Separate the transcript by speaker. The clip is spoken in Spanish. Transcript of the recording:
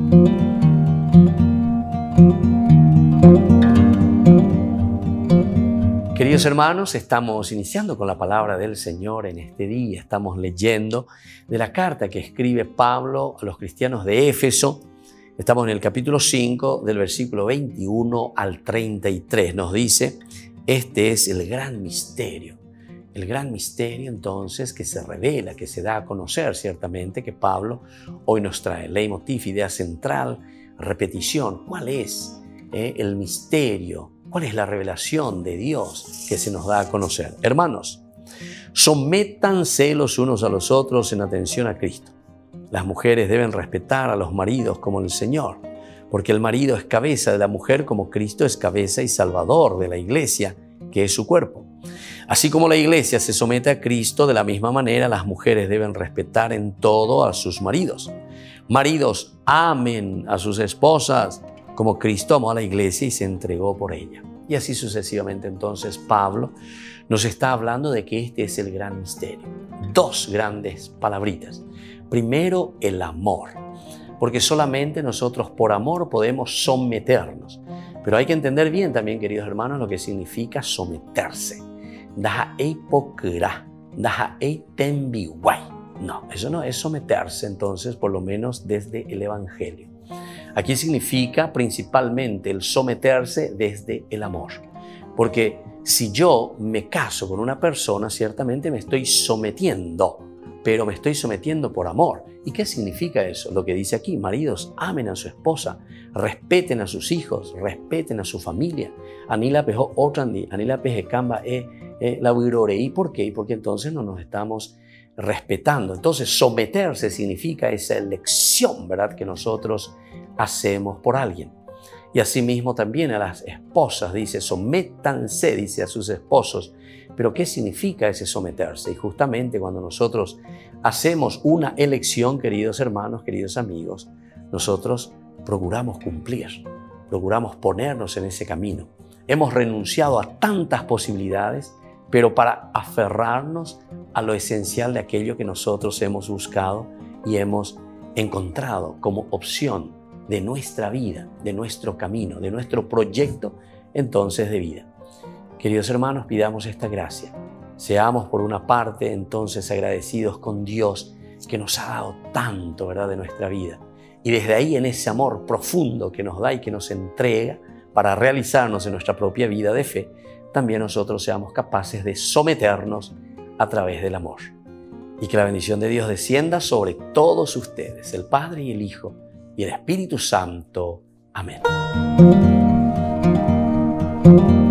Speaker 1: Queridos hermanos, estamos iniciando con la palabra del Señor en este día. Estamos leyendo de la carta que escribe Pablo a los cristianos de Éfeso. Estamos en el capítulo 5, del versículo 21 al 33. Nos dice, este es el gran misterio. El gran misterio entonces que se revela, que se da a conocer ciertamente, que Pablo hoy nos trae. Leitmotiv, idea central, repetición. ¿Cuál es el misterio? ¿Cuál es la revelación de Dios que se nos da a conocer? Hermanos, sométanse los unos a los otros en atención a Cristo. Las mujeres deben respetar a los maridos como el Señor, porque el marido es cabeza de la mujer como Cristo es cabeza y salvador de la iglesia, que es su cuerpo. Así como la iglesia se somete a Cristo, de la misma manera las mujeres deben respetar en todo a sus maridos. Maridos, amen a sus esposas, como Cristo amó a la iglesia y se entregó por ella. Y así sucesivamente. Entonces Pablo nos está hablando de que este es el gran misterio. Dos grandes palabritas. Primero, el amor. Porque solamente nosotros por amor podemos someternos. Pero hay que entender bien también, queridos hermanos, lo que significa someterse. Daha eipokra, daha eitembiwai. No, eso no es someterse entonces, por lo menos desde el Evangelio. Aquí significa principalmente el someterse desde el amor. Porque si yo me caso con una persona, ciertamente me estoy sometiendo, pero me estoy sometiendo por amor. ¿Y qué significa eso? Lo que dice aquí, maridos, amen a su esposa, respeten a sus hijos, respeten a su familia. Anila pejo otrandi, anila peje kamba la virorei. ¿Por qué? Porque entonces no nos estamos respetando. Entonces, someterse significa esa elección, ¿verdad?, que nosotros hacemos por alguien. Y asimismo también a las esposas dice, sométanse, dice a sus esposos. Pero ¿qué significa ese someterse? Y justamente cuando nosotros hacemos una elección, queridos hermanos, queridos amigos, nosotros procuramos cumplir, procuramos ponernos en ese camino. Hemos renunciado a tantas posibilidades, pero para aferrarnos a lo esencial de aquello que nosotros hemos buscado y hemos encontrado como opción de nuestra vida, de nuestro camino, de nuestro proyecto entonces de vida. Queridos hermanos, pidamos esta gracia. Seamos por una parte entonces agradecidos con Dios que nos ha dado tanto, ¿verdad?, de nuestra vida. Y desde ahí, en ese amor profundo que nos da y que nos entrega para realizarnos en nuestra propia vida de fe, también nosotros seamos capaces de someternos a través del amor. Y que la bendición de Dios descienda sobre todos ustedes, el Padre y el Hijo y el Espíritu Santo. Amén.